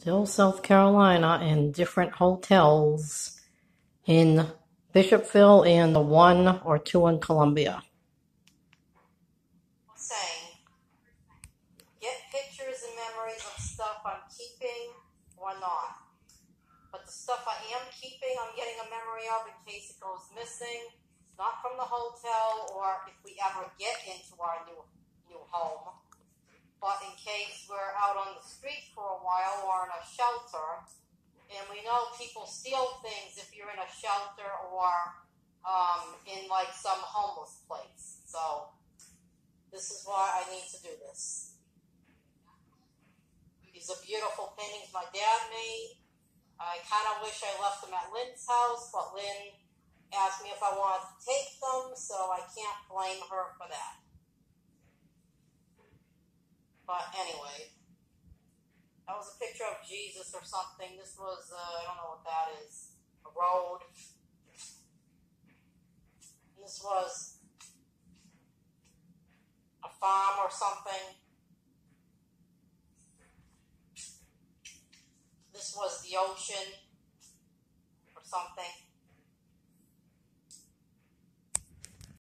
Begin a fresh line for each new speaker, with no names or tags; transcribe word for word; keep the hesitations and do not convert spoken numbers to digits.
Still South Carolina and different hotels in Bishopville and the one or two in Columbia.
Saying, get pictures and memories of stuff I'm keeping or not. But the stuff I am keeping, I'm getting a memory of in case it goes missing. Not from the hotel or if we ever get into our new new home. But in case we're out on the street for a while or in a shelter, and we know people steal things if you're in a shelter or um, in like some homeless place. So this is why I need to do this. These are beautiful paintings my dad made. I kind of wish I left them at Lynn's house, but Lynn asked me if I wanted to take them, so I can't blame her for that. But anyway, that was a picture of Jesus or something. This was, uh, I don't know what that is, a road. This was a farm or something. This was the ocean or something.